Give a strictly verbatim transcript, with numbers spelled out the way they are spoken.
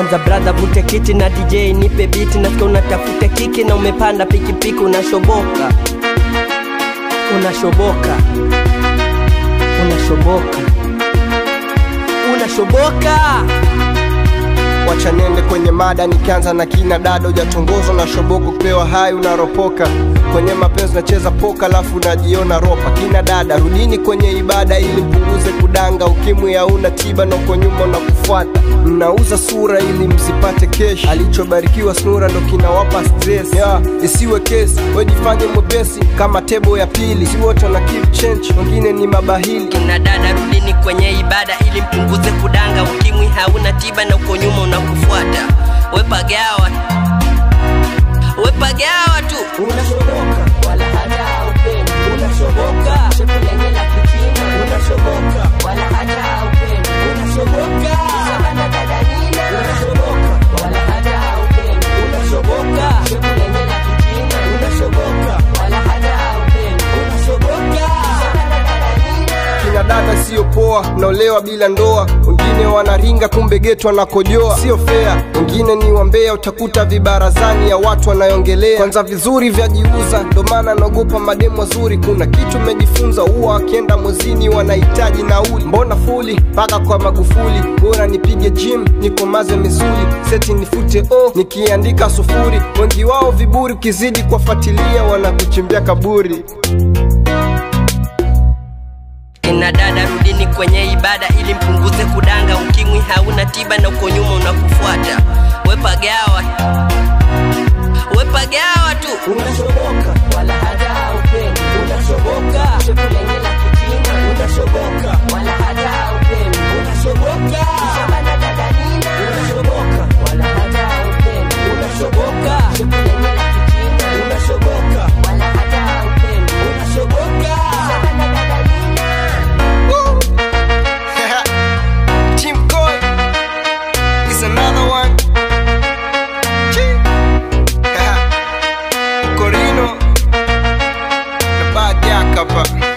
Kwanza brother vute kiti na D J nipe beat, nasikia unatafuta kiki na umepanda pikipiki unashoboka. Unashoboka. Unashoboka. Unashoboka. Wacha niende kwenye mada nikianza na kina dada. Hujatongozwa na shoboko kupewa hai unaropoka. Kwenye mapenzi nacheza poka lafu unajiona ropa. Kina dada rudini kwenye ibada ili mpunguze kudanga. Ukimwi hauna tiba na uko nyuma unakufuata. Mnauza sura ili msipate cash. Alichobarikiwa snura ndo kinawapa stress. Yeah, isiwe kesi, wejifanye mwepesi kama tebo ya pili. Si wote na keep change, wengine ni mabahili. Kina dada rudini kwenye ibada ili mpunguze kudanga. Ukimwi hauna tiba na uko nyuma unakufuata. Wepagawa Wepagawa tu. Unashoboka wala hata upendi. Unashoboka shepu lenye la kichina. Unashoboka wala hata upendi. Unashoboka sabana dada nina. Unashoboka wala hata upendi. Unashoboka shepu lenye la kichina. Unashoboka wala hata upendi. Unashoboka sabana dada nina. Kina dada sio poa, naolewa bila ndoa. Wengine wanaringa kumbe geto wanakojoa. Sio fair, wengine ni wambea. Utakuta vibarazani ya watu wanayongelea. Kwanza vizuri vya jiuza, ndo maana naogopa mademu wazuri. Kuna kitu mejifunza, huwa wakienda mwezini wanahitaji nauli. Mbona fuli, paka kwa Magufuli. Bora nipige gym, nikomaze misuli. Seti nifute o, nikiandika sufuri. Wengi wao viburi, ukizidi kuwafuatilia wanakuchimbia kaburi. Kina dada rudini kwenye ibada ili mpunguze kudanga. Ukimwi hauna tiba na uko nyuma unakufuata. Wepagawa Wepagawa tu. Unashoboka wala hata upendi. Unashoboka shepu lenye la kichina. Unashoboka wala hata upendi. Unashoboka sabana dada nina. Unashoboka wala hata upendi. Unashoboka shepu lenye la kichina. Unashoboka wala hata upendi. Unashoboka sabana dada nina. Team Koi is another one. Corino, the bad yak up.